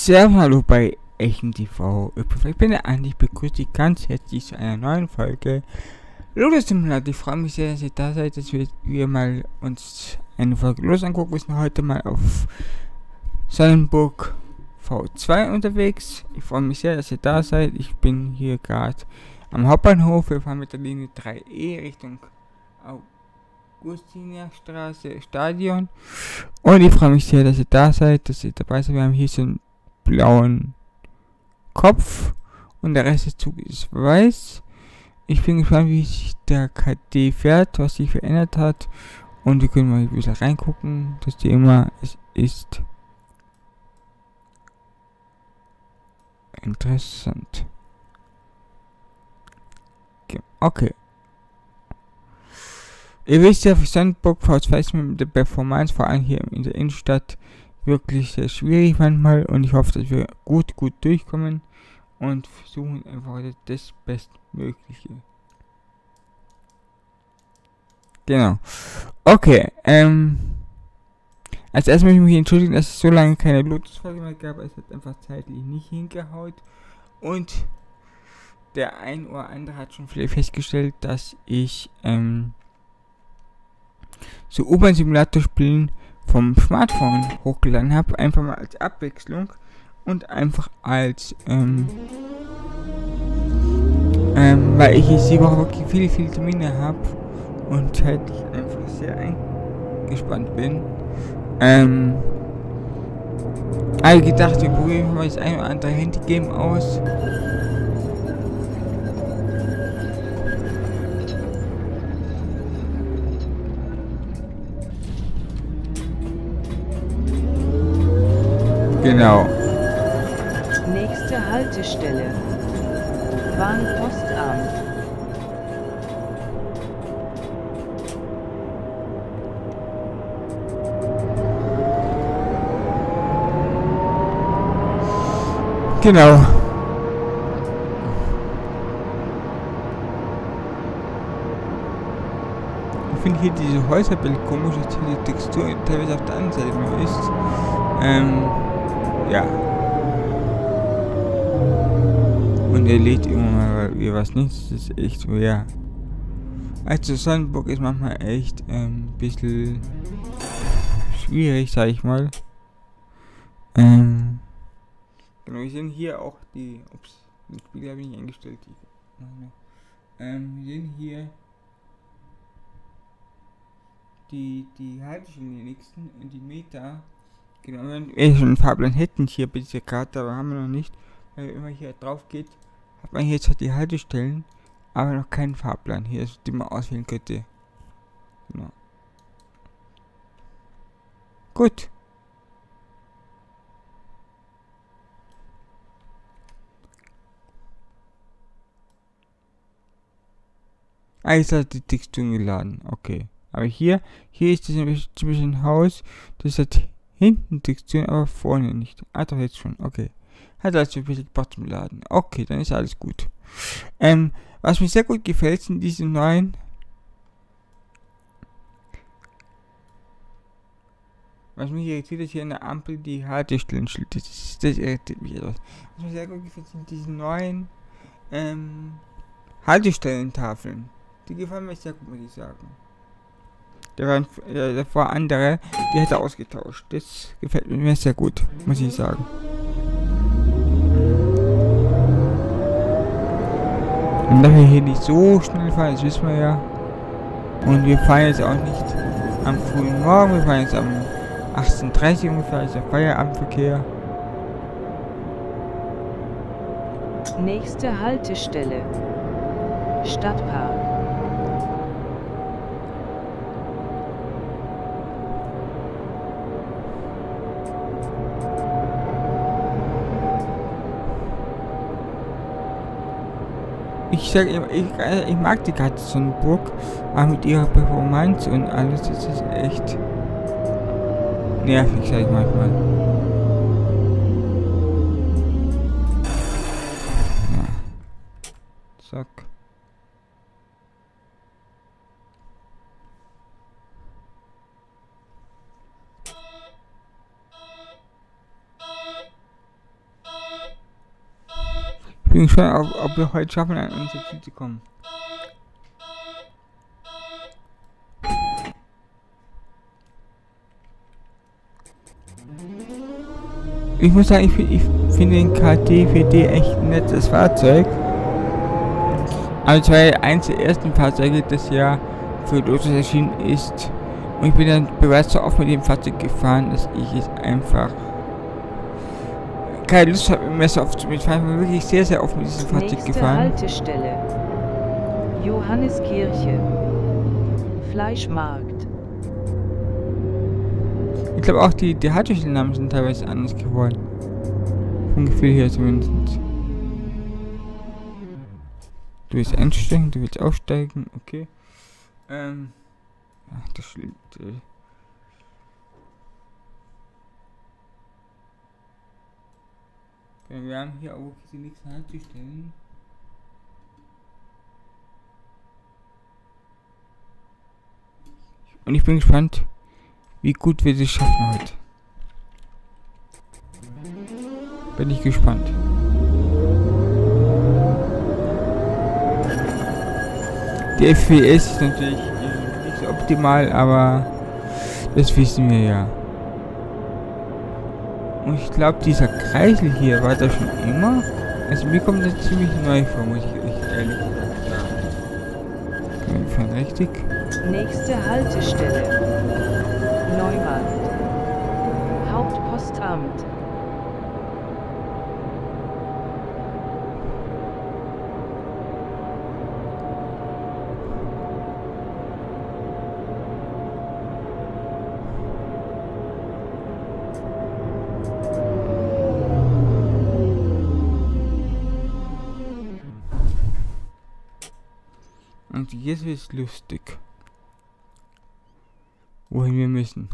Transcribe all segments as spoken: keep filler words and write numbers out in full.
Servus, hallo bei Echen T V. Ich bin der Andi, ich begrüße dich ganz herzlich zu einer neuen Folge Lotus Simulator. Ich freue mich sehr, dass ihr da seid, dass wir, wir mal uns eine Folge los angucken. Wir sind heute mal auf Sonnenburg V zwei unterwegs. Ich freue mich sehr, dass ihr da seid. Ich bin hier gerade am Hauptbahnhof. Wir fahren mit der Linie drei E Richtung Augustinerstraße Stadion. Und ich freue mich sehr, dass ihr da seid, dass ihr dabei seid. Wir haben hier so einen blauen Kopf und der Rest des Zuges ist weiß. Ich bin gespannt, wie sich der K D fährt, was sich verändert hat. Und wir können mal ein bisschen reingucken. Das Thema es ist interessant. Okay. Ihr wisst ja, für Sonnenburg V zwei ist mit der Performance, vor allem hier in der Innenstadt, wirklich sehr schwierig manchmal. Und ich hoffe, dass wir gut, gut durchkommen und versuchen einfach das Bestmögliche. Genau. Okay, ähm. Als erstes möchte ich mich entschuldigen, dass es so lange keine Lotus-Folge mehr gab. Es hat einfach zeitlich nicht hingehaut. Und der ein oder andere hat schon vielleicht festgestellt, dass ich, ähm, so U-Bahn-Simulator-Spielen vom Smartphone hochgeladen habe, einfach mal als Abwechslung und einfach als, ähm, ähm, weil ich jetzt die Woche wirklich viele, viele Termine habe und halt einfach sehr eingespannt bin, ähm, habe ich gedacht, wir probieren mal das ein oder andere Handy-Game aus. Genau. Nächste Haltestelle. Bahnpostamt. Genau. Ich finde hier diese Häuserbild komisch, dass hier die Textur teilweise auf der anderen Seite nur ist. Ähm, ja. Und er lädt immer mal wie was nicht. Das ist echt so, ja. Also Sonnenburg ist manchmal echt ein ähm, bisschen schwierig, sag ich mal. Ähm, genau, wir sehen hier auch die, ups, den Spiegel habe ich nicht eingestellt. Die, ähm, wir sehen hier die, die Haltestellen, die nächsten und die Meter. Genau, wenn wir schon einen Fahrplan hätten hier bei dieser Karte, aber haben wir noch nicht. Wenn man hier drauf geht, hat man hier jetzt halt die Haltestellen, aber noch keinen Fahrplan hier, den man auswählen könnte. Genau. Gut. Ah, jetzt hat die Texturen geladen. Okay. Aber hier, hier ist das ein bisschen Haus. Das hat hinten Texturen, aber vorne nicht. Ah, doch jetzt schon. Okay. Hat also ein bisschen gebraucht zum Laden. Okay, dann ist alles gut. Ähm, was mir sehr gut gefällt, sind diese neuen. Was mich irritiert, ist hier in der Ampel die Haltestellen steht. Das, das irritiert mich etwas. Was mir sehr gut gefällt, sind diese neuen ähm, Haltestellentafeln. Die gefallen mir sehr gut, muss ich sagen. Der war, der, der war andere, die hätte ausgetauscht. Das gefällt mir sehr gut, muss ich sagen. Und da wir hier nicht so schnell fahren, das wissen wir ja. Und wir fahren jetzt auch nicht am frühen Morgen, wir fahren jetzt am achtzehn Uhr dreißig ungefähr, also Feierabendverkehr. Nächste Haltestelle. Stadtpark. Ich sag immer, ich, ich mag die Karte Sonnenburg, aber mit ihrer Performance und alles, das ist echt nervig, sag ich manchmal. Ja. Zack. bin gespannt, ob, ob wir heute schaffen, an unser Ziel zu kommen. Ich muss sagen, ich, ich finde den K T vier D echt ein nettes Fahrzeug. Aber es war ja eins der ersten Fahrzeuge, das ja für Lotus erschienen ist. Und ich bin dann bereits so oft mit dem Fahrzeug gefahren, dass ich es einfach keine Lust habe, mehr so oft zu mitfahren. Ich bin wirklich sehr, sehr oft mit diesem Fahrzeug Nächste gefahren. Haltestelle. Johanneskirche. Fleischmarkt. Ich glaube auch, die, die Haltestellennamen sind teilweise anders geworden. Vom Gefühl her zumindest. Du willst einsteigen, du willst aussteigen, okay. Ähm. Ach, das Schild. Äh. Wir haben hier auch die nächsten Haltestellen. Und ich bin gespannt, wie gut wir das schaffen heute. Bin ich gespannt. Die F P S ist natürlich nicht so optimal, aber das wissen wir ja. Und ich glaube, dieser Kreisel hier war da schon immer. Also mir kommt das ziemlich neu vor, muss ich euch ehrlich sagen. Wir fahren richtig. Nächste Haltestelle. Neumarkt. Hauptpostamt. Und jetzt wird es lustig. Wohin wir müssen.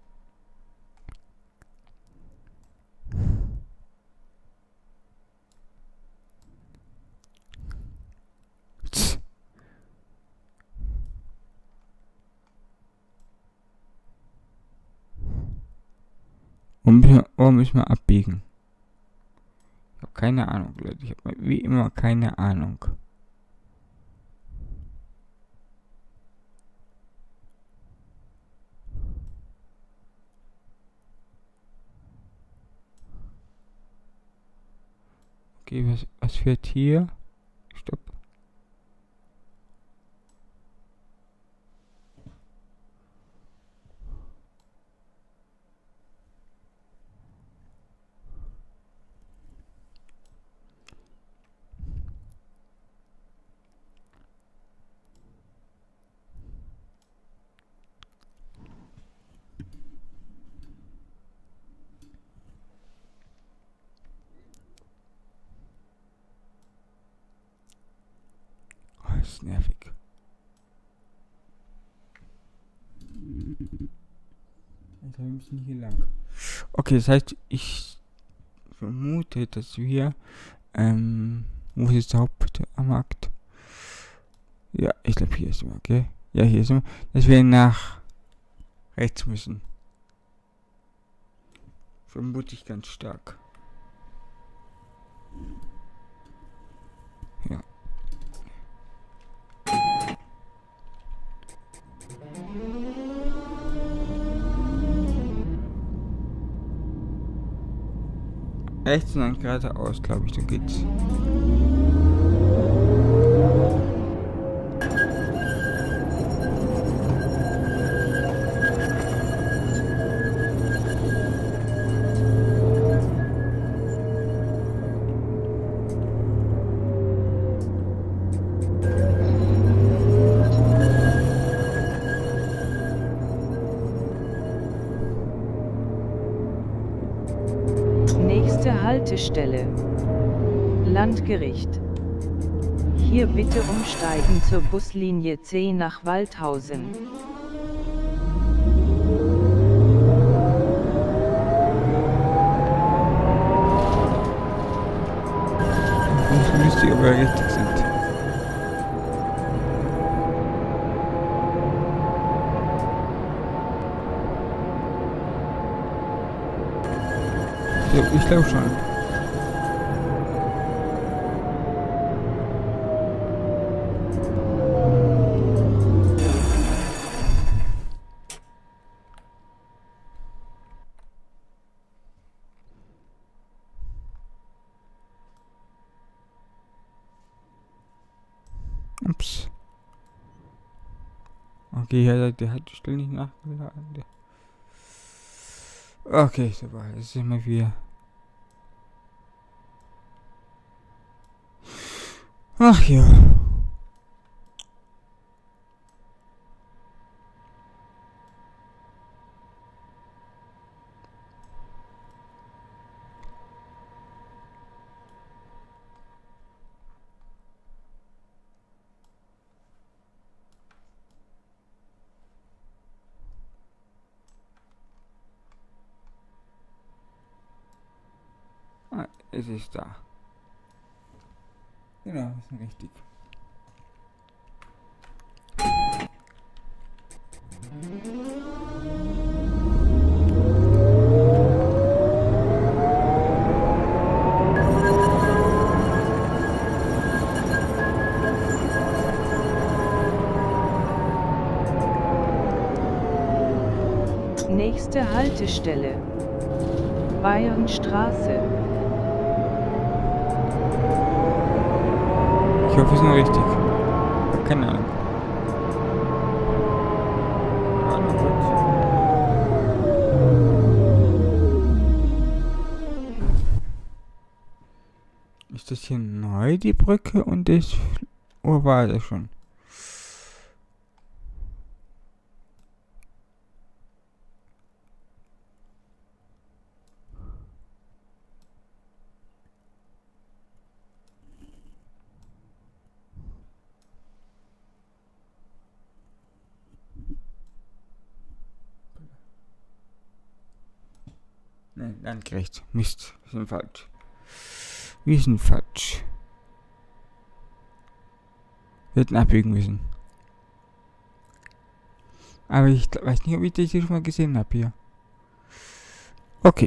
Tss. Wo müssen wir, wo müssen wir abbiegen? Ich habe keine Ahnung, Leute. Ich habe wie immer keine Ahnung. Okay, was, was fährt hier? Stopp. Das ist nervig. Jetzt haben wir ein bisschen hier lang. Okay, das heißt, ich vermute, dass wir, ähm, wo ist jetzt der Hauptmarkt? Ja, ich glaube, hier ist immer, okay? Ja, hier ist immer, dass wir nach rechts müssen. Vermute ich ganz stark. Ja. Rechts und dann geradeaus, glaube ich, so geht's. Haltestelle. Landgericht. Hier bitte umsteigen zur Buslinie C nach Waldhausen. Ich müsste aber richtig sind. Ich glaube schon. Ups. Okay, hier hat die Haltestelle nicht nachgeladen. Okay, super. Jetzt sind wir wieder. Ach ja. Ah, es ist da. Genau, ist richtig. Nächste Haltestelle: Bayernstraße. Ich hoffe, es ist noch richtig. Keine Ahnung. Warte kurz. Ist das hier neu, die Brücke? Und das... Oder war das schon? Nein, Landgericht. Mist, wir sind falsch. Wir sind falsch. Wir hätten abbiegen müssen. Aber ich weiß nicht, ob ich das hier schon mal gesehen habe hier. Okay.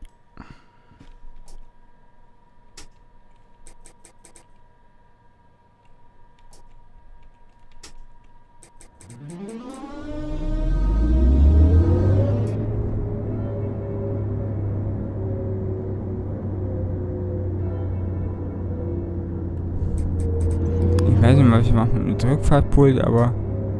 Ich weiß nicht, was ich mache mit dem Rückfahrtpult, aber...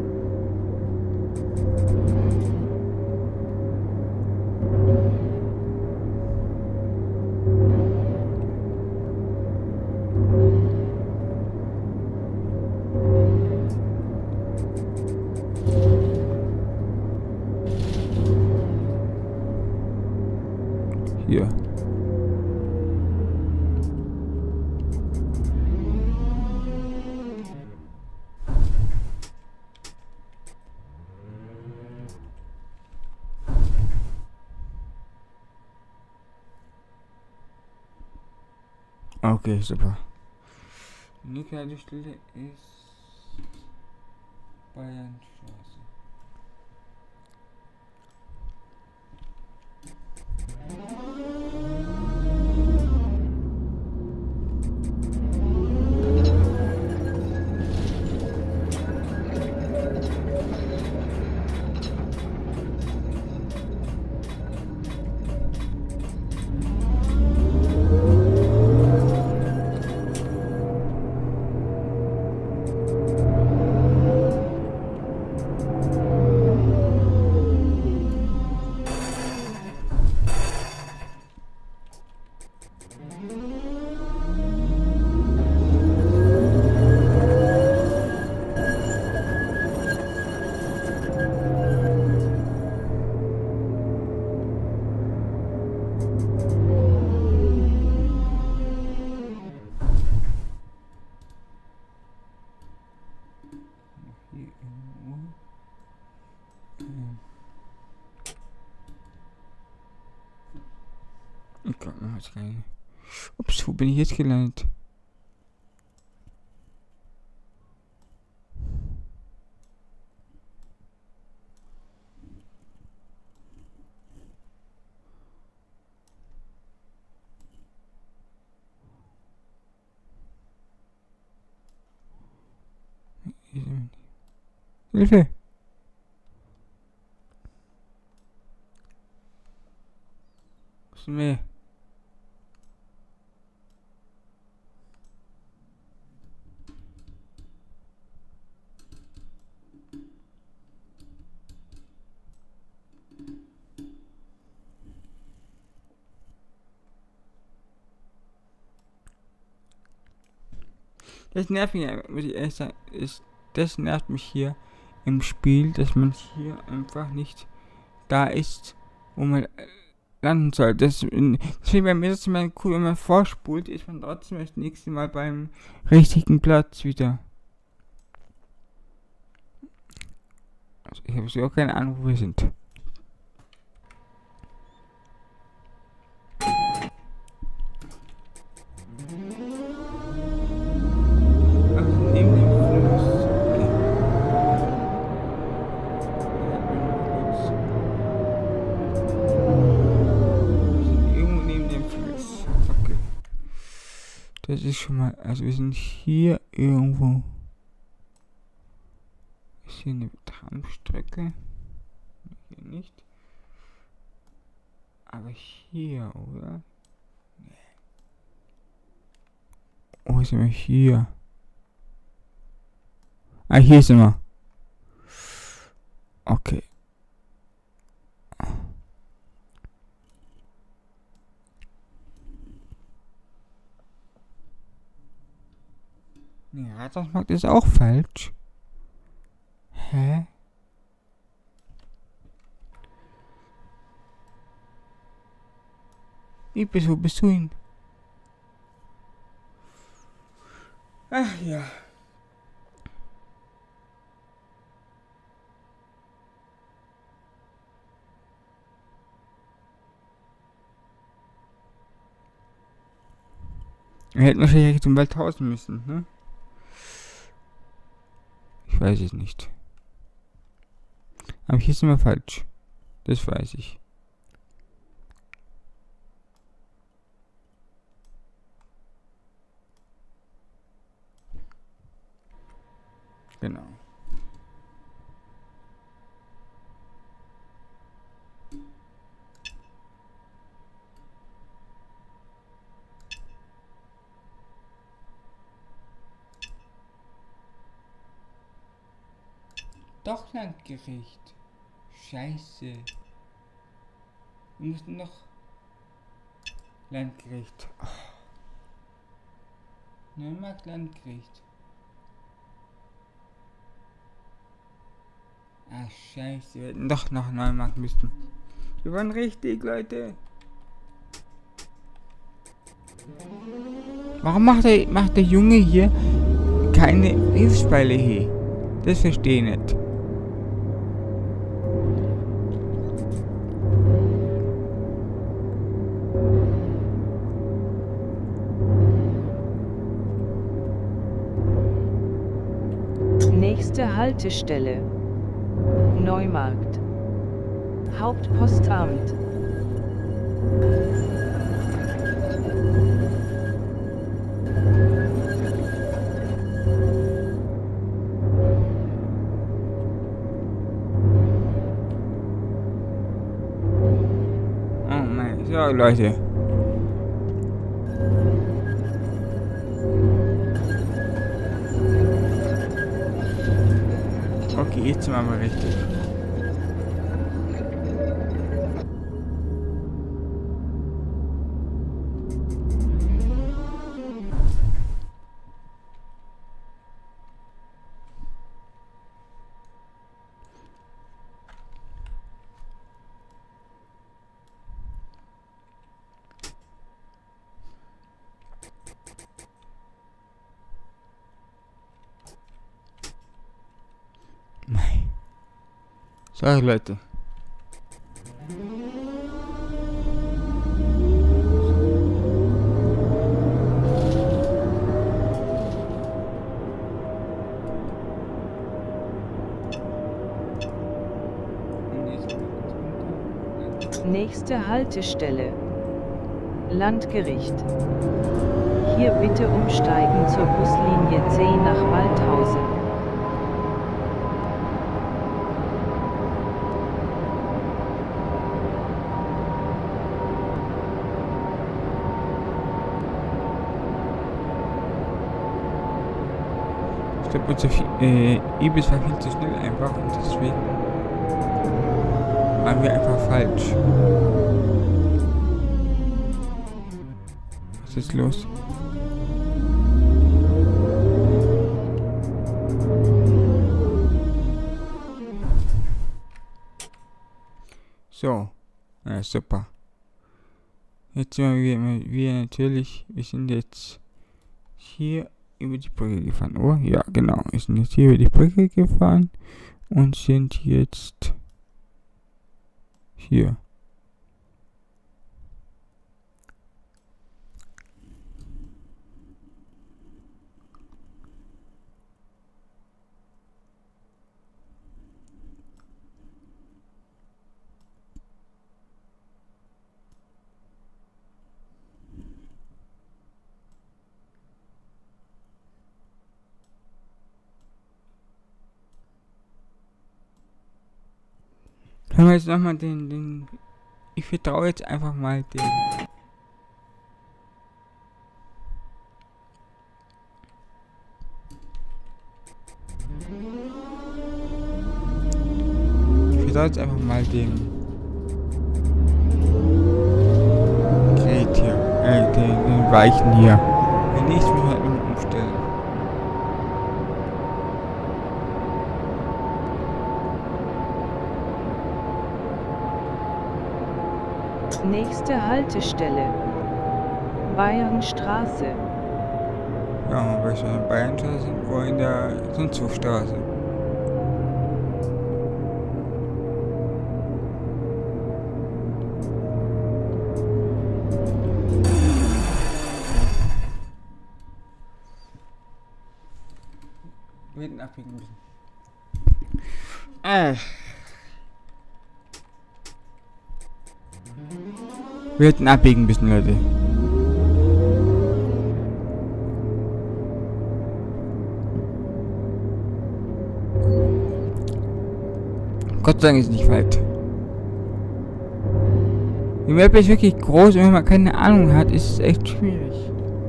Hier. Okay, super. Die nächste Haltestelle ist Bayernstraße. Hier irgendwo. Ich glaube, noch was keine. Ups, wo bin ich jetzt gelandet? Hilfe! Was ist denn mehr? Das nervt mich, muss ich ehrlich sagen, ist, das nervt mich hier im Spiel, dass man hier einfach nicht da ist, wo man landen soll. Das, deswegen bei mir ist es immer cool, wenn man vorspult, ist man trotzdem das nächste Mal beim richtigen Platz wieder. Also ich habe so auch keine Ahnung, wo wir sind. Das ist schon mal, also wir sind hier irgendwo. Ist hier eine Tramstrecke? Hier nicht. Aber hier, oder? Nee. Oh, sind wir hier? Ah, hier sind wir. Okay. Ja, das macht ist auch falsch. Hä? Wie bist, wo bist du hin? Ach ja. Wir hätten wahrscheinlich zum Waldhausen müssen, ne? Ich weiß es nicht. Aber hier sind wir falsch. Das weiß ich. Genau. Doch Landgericht. Scheiße. Wir müssen noch Landgericht. Oh. Neumarkt Landgericht. Ach scheiße, wir hätten doch nach Neumarkt müssen. Wir waren richtig, Leute. Warum macht der, macht der Junge hier keine Hilfsbeile hier? Das verstehe ich nicht. Nächste Haltestelle: Neumarkt. Hauptpostamt. Oh mein, so Leute. Okay, jetzt machen wir richtig. Sorry, Leute. Nächste Haltestelle: Landgericht. Hier bitte umsteigen zur Buslinie zehn nach Waldhausen. Ich glaube, unser äh, Ibis war viel zu schnell einfach und deswegen waren wir einfach falsch. Was ist los? So. Ja, super. Jetzt sind wir, wir, wir natürlich, wir sind jetzt hier über die Brücke gefahren. Oh, ja, genau. Wir sind jetzt hier über die Brücke gefahren und sind jetzt hier. Können wir jetzt nochmal den, den, ich vertraue jetzt einfach mal den, ich vertraue jetzt einfach mal dem Gerät hier, äh, den, den Weichen hier. Wenn nicht, muss man halt nur umstellen. Nächste Haltestelle. Bayernstraße. Ja, weil wir schon in Bayernstraße sind oder in der Sundshofstraße. Wir hätten abbiegen müssen. Äh. Wir hätten abbiegen müssen, Leute. Gott sei Dank ist es nicht weit. Die Map ist wirklich groß und wenn man keine Ahnung hat, ist es echt schwierig.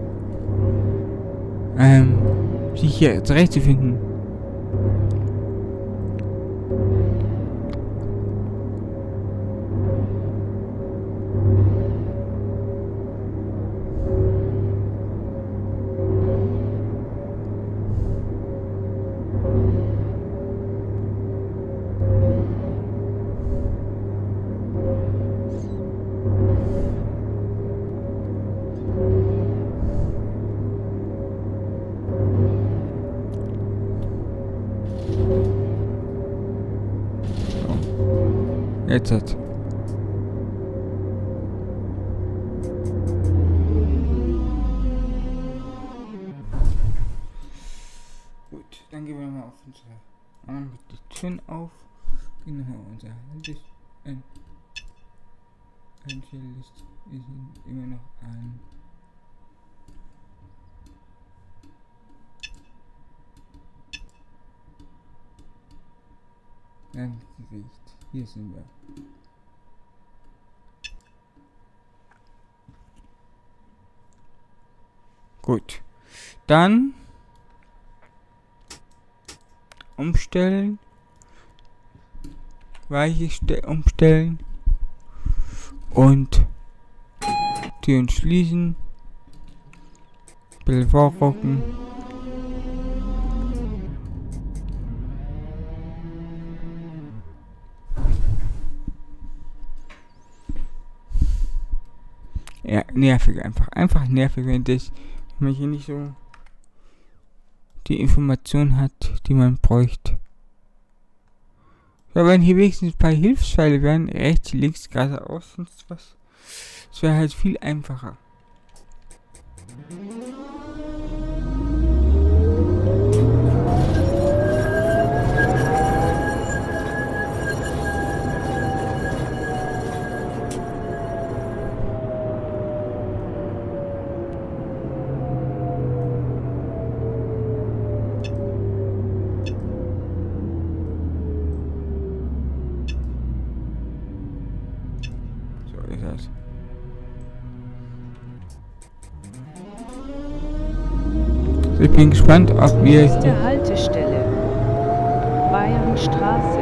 Ähm, sich hier zurechtzufinden. Jetzt hat. Gut, dann gehen wir mal auf unsere machen wir die Türen auf. Genau, unser Handy ein Einstelllist ist immer noch an. Dann Gesicht. Hier sind wir. Gut. Dann umstellen. Weiche umstellen. Und Türen schließen. Bild vorrücken. Ja, nervig einfach. Einfach nervig, wenn das, wenn man hier nicht so die Information hat, die man bräuchte. Ja, wenn hier wenigstens ein paar Hilfspfeile wären, rechts, links, geradeaus, sonst was. Das wäre halt viel einfacher. Ich bin gespannt, ob wir... Nächste Haltestelle. Bayernstraße.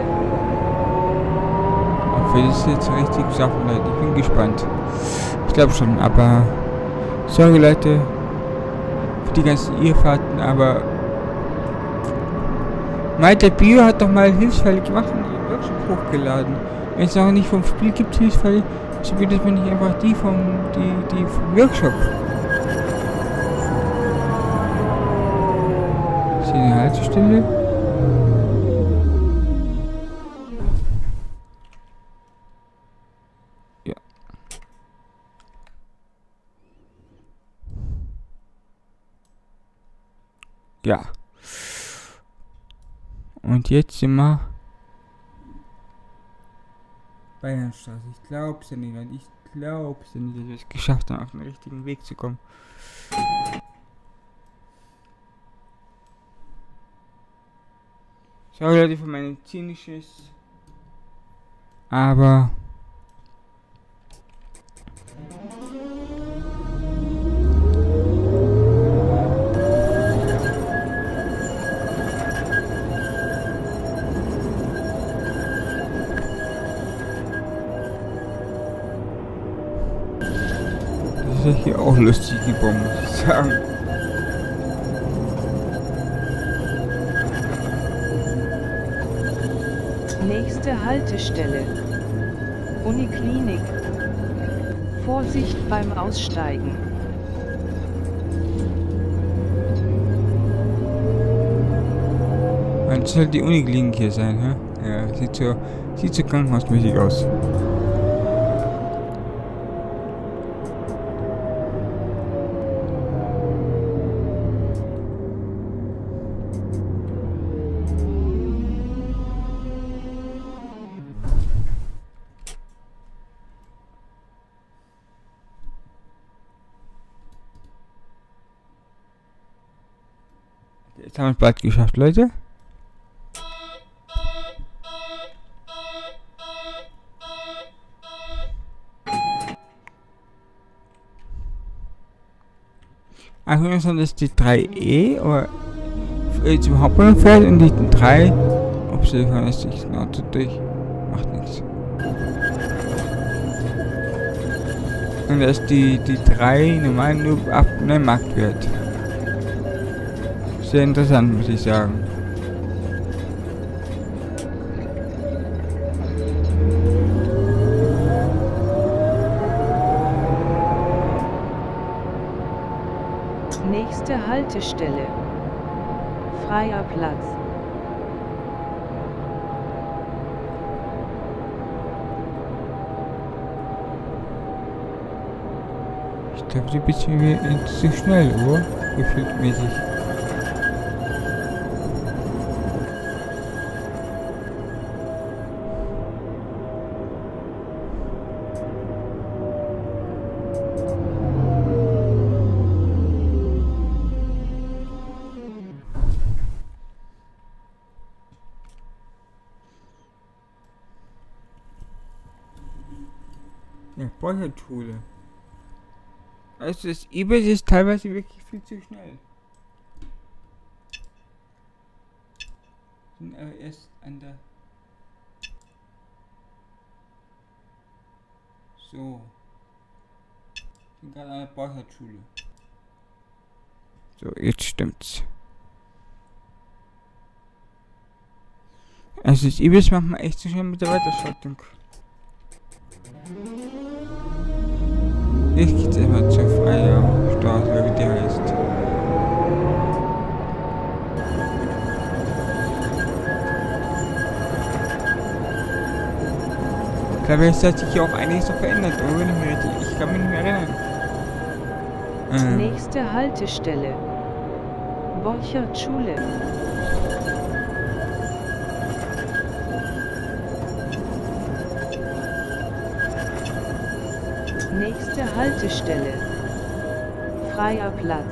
Ob wir das jetzt richtig schaffen, Leute. Ich bin gespannt. Ich glaube schon, aber... Sorry, Leute. Für die ganzen Irrfahrten, aber... Malte Bio hat doch mal Hilfsfälle gemacht und den Workshop hochgeladen. Wenn es auch nicht vom Spiel gibt, Hilfsfälle, so bietet man nicht einfach die vom, die, die vom Workshop. Ist hier eine Haltestelle? Ja. Ja. Und jetzt sind wir Bayernstraße. Ich glaub's ja nicht, ich glaub's ja nicht, dass wir es geschafft haben, auf den richtigen Weg zu kommen. Sorry Leute für mein zynisches, aber das ist ja hier auch lustig gebaut, muss ich sagen. Nächste Haltestelle. Uniklinik. Vorsicht beim Aussteigen. Das soll die Uniklinik hier sein, hä? Ja, sieht so, sieht so krankenhausmäßig aus. Jetzt haben wir es bald geschafft, Leute. achtzig sind das die drei E, oder äh, zum Hauptbahnhof fährt und die drei, ob sie fahren ist nicht ein Auto durch, macht nichts. Und das ist die, die drei normal nur ab Neumarktwert. Sehr interessant, muss ich sagen. Nächste Haltestelle. Freier Platz. Ich glaube, die bisschen wie zu schnell, oder? Gefühlt mäßig. Ja, Borchertschule. Also das E-Bus ist teilweise wirklich viel zu schnell. Sind aber erst an der... So. Sind gerade an der Borchertschule. So, jetzt stimmt's. Also das E-Bus macht man echt zu schnell mit der Weiterschaltung. Jetzt geht's immer zur Freier Straße, oder wie die heißt. Ich glaube, es hat sich ja auch einiges so verändert, oder? Wenn ich, mich richtig, ich kann mich nicht mehr erinnern. Ähm. Nächste Haltestelle. Borchertschule. Nächste Haltestelle. Freier Platz.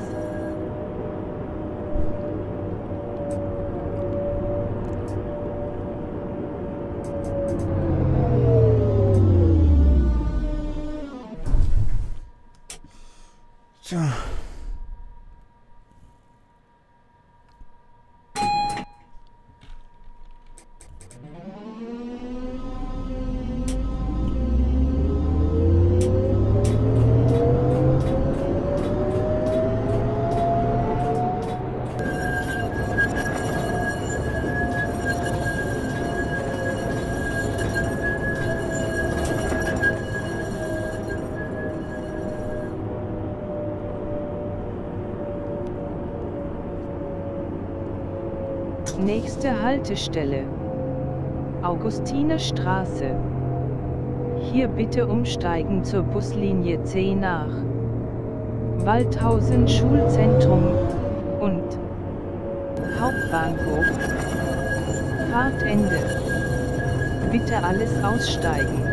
So. Nächste Haltestelle: Augustinerstraße. Hier bitte umsteigen zur Buslinie zehn nach Waldhausen Schulzentrum und Hauptbahnhof. Fahrtende. Bitte alles aussteigen.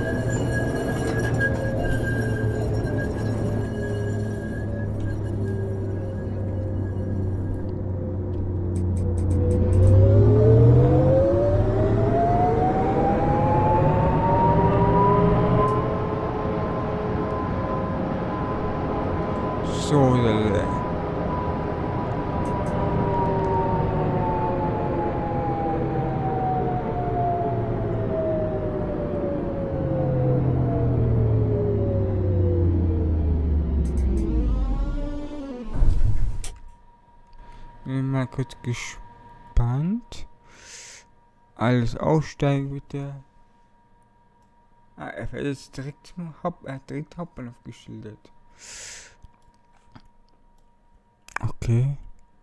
So, äh, bin mal kurz gespannt. Alles aussteigen bitte. Ah, er fährt jetzt direkt zum Haupt, er hat direkt Hauptbahnhof geschildert. Okay.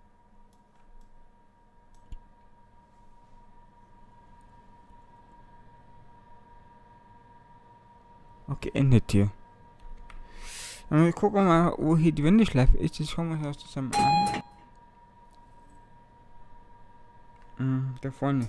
Okay, endet hier. Dann gucken wir mal, wo hier die Wendeschleife ist. Jetzt schauen wir uns das zusammen an. Hm, da vorne.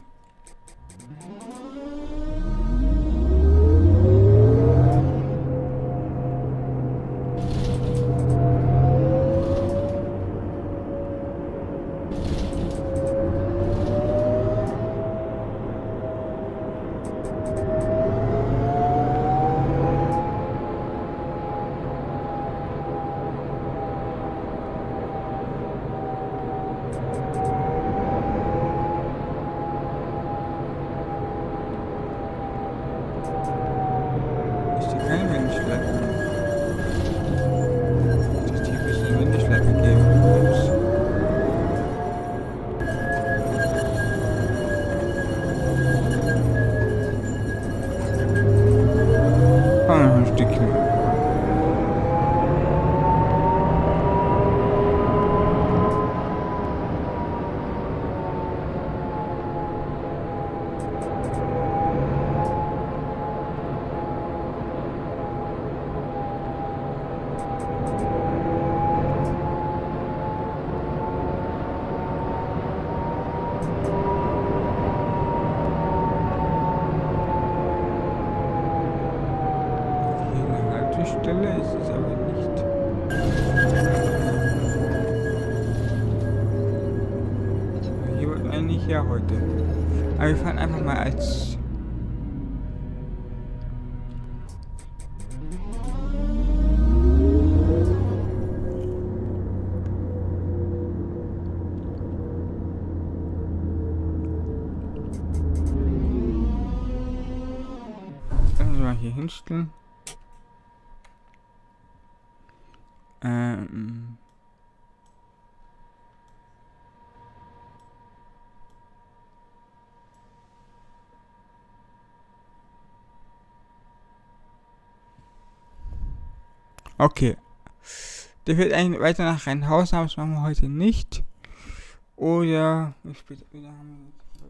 Keine Wendeschleife. Das hier ist eine Wendeschleife geben. Ups. Ah, noch ein Stückchen. Stelle ist es aber nicht. Hier wollten wir eigentlich her heute. Aber wir fahren einfach mal als... Lassen wir mal hier hinstellen. Ähm. Okay. Der wird eigentlich weiter nach Rheinhausen, aber das machen wir heute nicht. Oder. Wie spät wieder haben wir.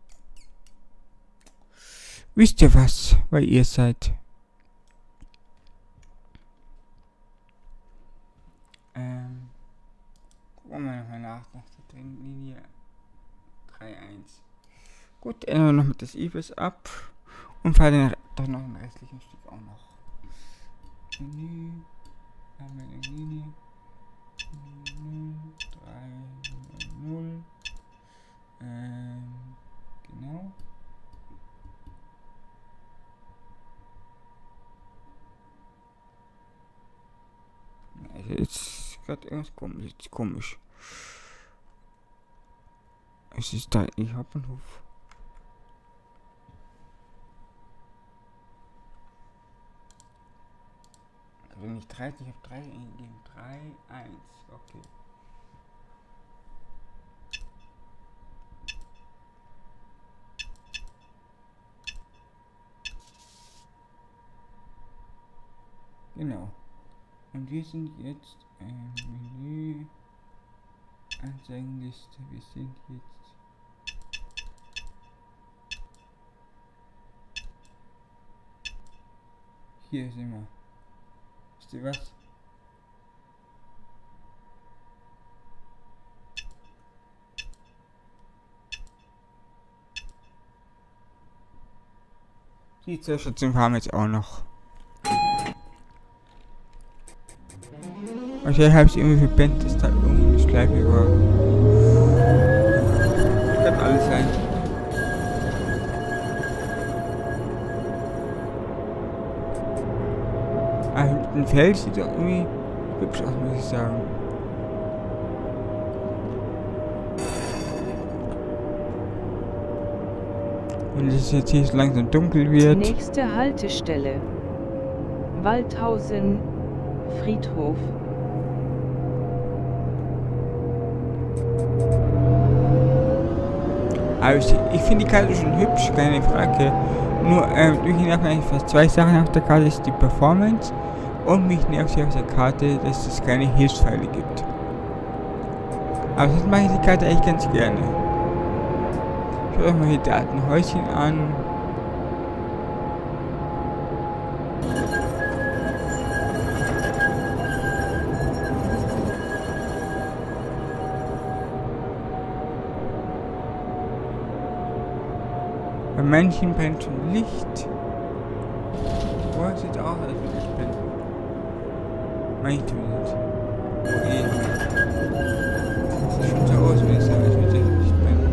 Wisst ihr was, weil ihr seid? Ähm. Gucken wir nochmal nach, nach der Linie drei eins. Gut, ändern wir noch mit des I B S ab und fahren den doch noch ein restlichen Stück auch noch. Menü, Linie null drei null, ähm, genau. Also jetzt gerade irgendwas komisch, komisch. Es ist da, ich Hauptbahnhof. Also nicht dreizehn, ich habe drei eingegeben. drei eins, okay. Genau. Und wir sind jetzt im Menü Anzeigenliste. Wir sind jetzt Hier sind wir. Wisst ihr was? Die Zerstation haben wir jetzt auch noch. Wahrscheinlich habe ich irgendwie verpennt, dass da irgendwie eine Schleife war. Kann alles sein. Ah, ein Feld sieht doch irgendwie hübsch aus, muss ich sagen. Und es jetzt hier so langsam dunkel wird. Nächste Haltestelle. Waldhausen, Friedhof. Aber ich, ich finde die Karte schon hübsch, keine Frage. Nur, ähm, durch die nerven eigentlich fast zwei Sachen auf der Karte, ist die Performance und mich nervt hier auf der Karte, dass es keine Hilfspfeile gibt. Aber sonst mache ich die Karte echt ganz gerne. Schaut euch mal hier die alten Häuschen an. Bei manchen brennt schon Licht. Boah, sieht auch aus, als würde ich bin. Mein ich nicht. Okay. Sieht schon so aus, wie es ja, als würde ich nicht brennen.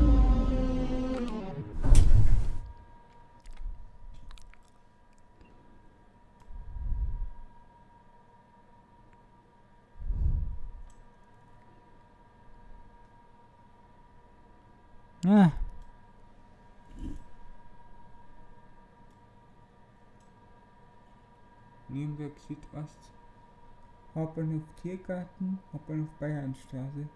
Ja. Nürnberg Südost, Hauptbahnhof Tiergarten, Hauptbahnhof Bayernstraße.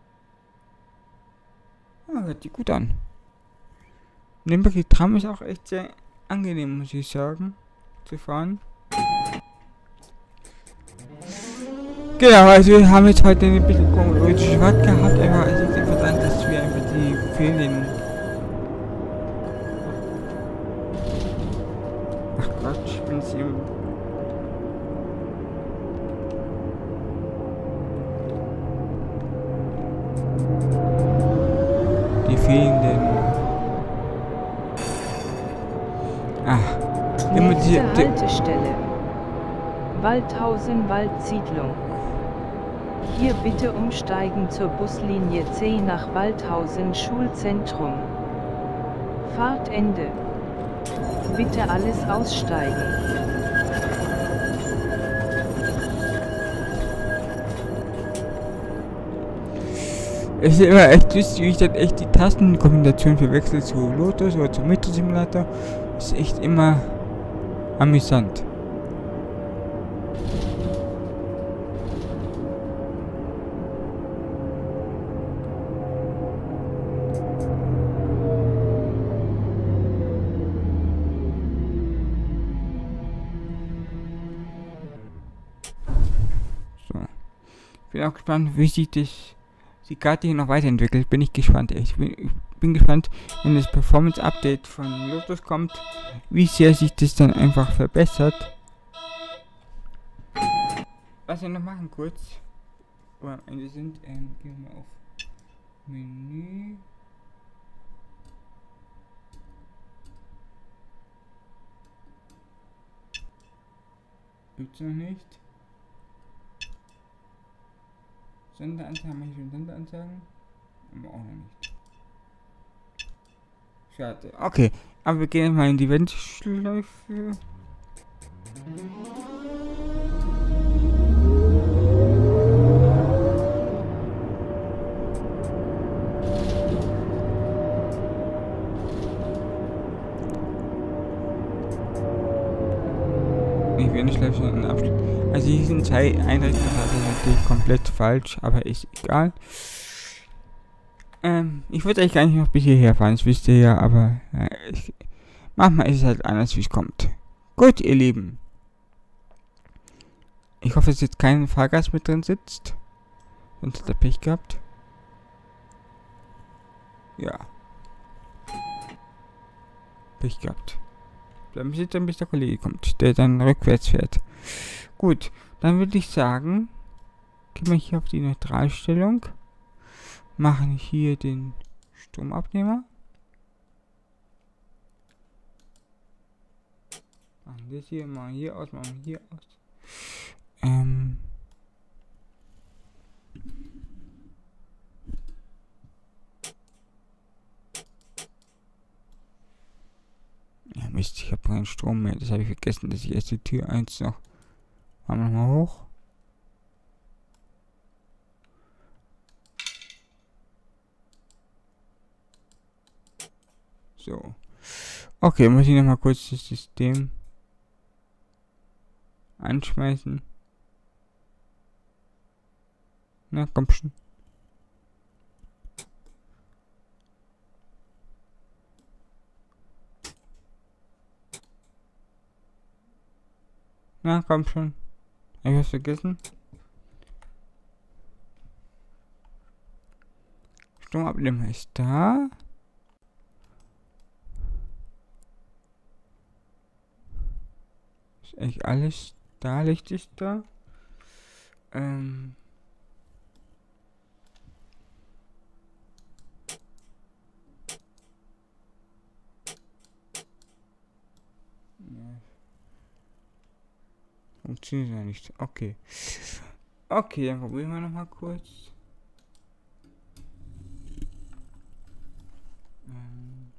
Ah, hört sich gut an. Nürnberg, die Tram ist auch echt sehr angenehm, muss ich sagen, zu fahren. Genau, also wir haben jetzt heute ein bisschen chronologische Fahrt gehabt, einfach es liegt einfach daran, dass wir einfach die fehlenden... Ach Gott, ich bin jetzt im... Die fehlenden... Ah, immer Nächste die... die Haltestelle. Waldhausen Waldsiedlung. Hier bitte umsteigen zur Buslinie zehn nach Waldhausen Schulzentrum. Fahrtende. Bitte alles aussteigen. Es ist immer echt lustig, wie ich dann echt die Tastenkombination verwechsel zu Lotus oder zu Metro Simulator. Ist echt immer amüsant. So. Ich bin auch gespannt, wie sich das die Karte hier noch weiterentwickelt. Bin ich gespannt. Ich bin, ich bin gespannt, wenn das Performance Update von Lotus kommt, wie sehr sich das dann einfach verbessert. Was wir noch machen kurz, wo wir am Ende sind, ähm, gehen wir mal auf Menü. Gibt's noch nicht. Sonderanzeigen, mache ich schon Sonderanzeigen? Aber auch noch nicht. Schade. Okay, aber wir gehen mal in die Wendschleife. Ich will nicht gleich schon einen Abschluss. Also hier sind zwei Einrichtungen, das ist natürlich komplett falsch, aber ist egal. Ähm, ich würde eigentlich gar nicht noch bis hierher fahren, das wisst ihr ja, aber äh, ich, manchmal ist es halt anders, wie es kommt. Gut, ihr Lieben. Ich hoffe, dass jetzt kein Fahrgast mit drin sitzt. Sonst hat er Pech gehabt. Ja. Pech gehabt. Bleiben Sie dann, bis der Kollege kommt, der dann rückwärts fährt. Gut, dann würde ich sagen, gehen wir hier auf die Neutralstellung. Machen hier den Stromabnehmer. Machen das hier, machen hier aus, machen hier aus. Ähm. Ja, Mist, ich habe keinen Strom mehr. Das habe ich vergessen, dass ich erst die Tür eins noch. Machen wir nochmal hoch. So. Okay, muss ich nochmal kurz das System anschmeißen. Na, komm schon. Na, komm schon. Hab ich was vergessen? Stromabnehmer ist da. Ist eigentlich alles da, Licht ist da. Ähm. Funktioniert ja nicht. Okay. Okay, dann probieren wir noch mal kurz. Ähm.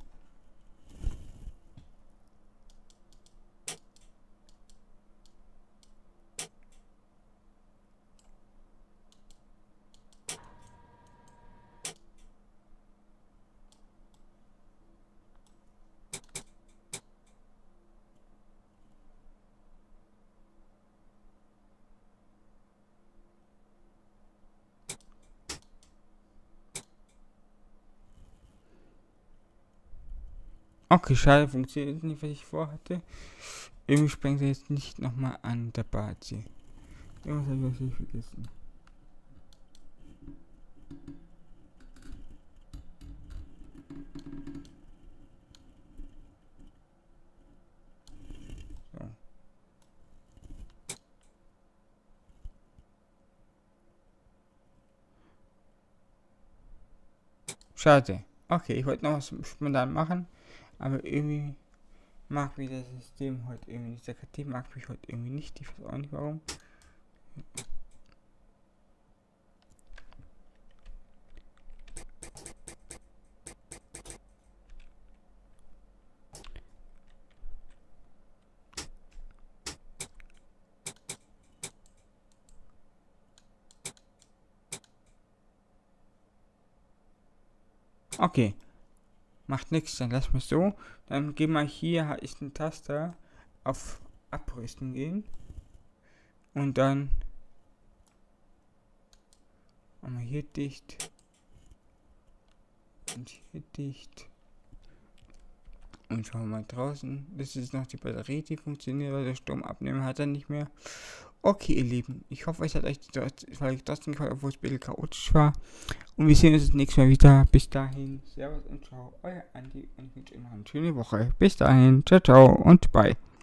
Okay, schade, funktioniert nicht, was ich vorhatte. Irgendwie sprengt er jetzt nicht nochmal an der Bazi. Irgendwas habe ich wahrscheinlich vergessen. So. Schade. Okay, ich wollte noch was spontan machen. Aber irgendwie mag mich das System heute irgendwie nicht. Der K T mag mich heute irgendwie nicht. Ich weiß auch nicht warum. Okay. Macht nichts, dann lassen wir es so. Dann gehen wir hier, ist ein Taster, auf Abrüsten gehen. Und dann machen wir hier dicht. Und hier dicht. Und schauen wir mal draußen. Das ist noch die Batterie, die funktioniert, weil der Stromabnehmer hat er nicht mehr. Okay, ihr Lieben. Ich hoffe, es hat euch trotzdem gefallen, obwohl es ein bisschen chaotisch war. Und wir sehen uns das nächste Mal wieder. Bis dahin. Servus und ciao. Euer Andi. Und ich wünsche euch noch eine schöne Woche. Bis dahin. Ciao, ciao und bye.